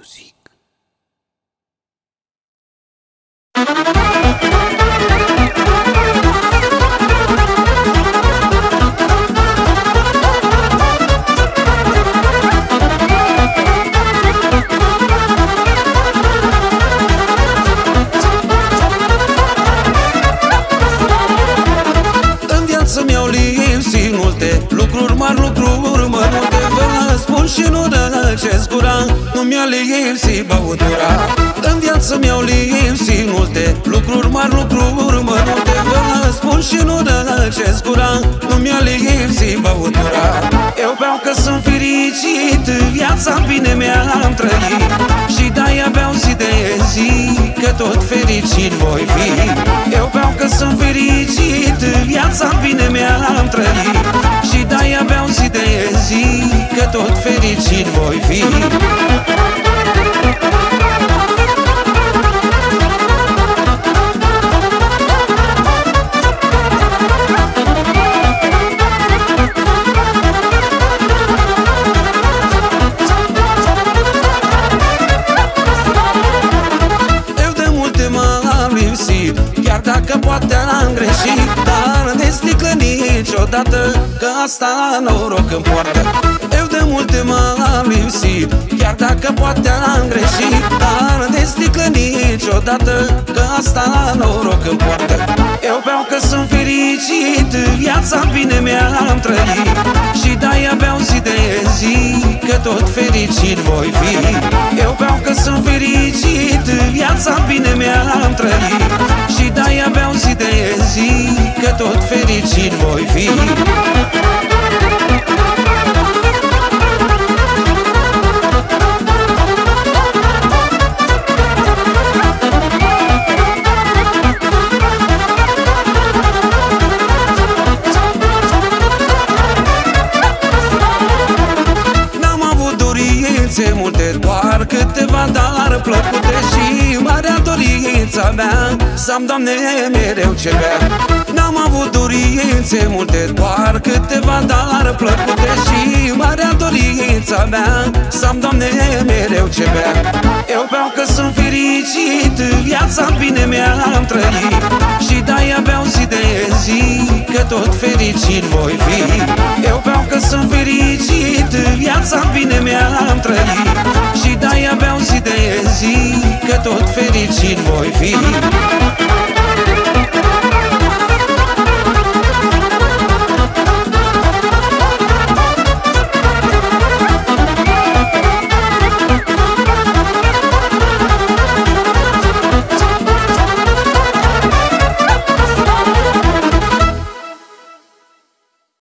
Music. În viață mi-au lipsit multe lucruri mari, lucruri mărunte. Vă spun și nu răcesc gura, nu mi-a lipsit băutura. În viață mi-au lipsit multe lucruri mari, lucruri mărunte. Vă spun și nu răcesc gura, nu mi-a lipsit băutura. Eu beau că sunt fericit, viața bine mi-am trăit, și de-aia beau zi de zi, că tot fericit voi fi. Eu beau că sunt fericit, viața bine mi-am trăit, și de-aia beau zi de zi, că tot fericit voi fi. Chiar dacă poate am greșit, dar de sticlă niciodată, că asta noroc îmi poartă. Eu de multe m-am lipsit, chiar dacă poate am greșit, dar de sticlă niciodată, că asta noroc îmi poartă. Eu beau că sunt fericit, viața bine mi-am trăit, și de-aia beau zi de zi, că tot fericit voi fi. Eu beau că sunt fericit, viața bine mi-am trăit, și de-aia beau zi de zi, că tot fericit voi fi. N-am avut dorințe multe, doar câteva, dar plăcute, și marea dorința mea să-mi, Doamne, mereu ce bea. N-am avut dorințe multe, doar câteva, dar plăcute, și marea dorința mea să-mi, Doamne, mereu ce bea. Eu beau că sunt fericit, viața bine mi-am trăit, și de-aia beau zi de zi, că tot fericit voi fi. Eu beau că sunt fericit, viața bine mi-am trăit, și de-aia beau zi de zi, că tot fericit voi fi.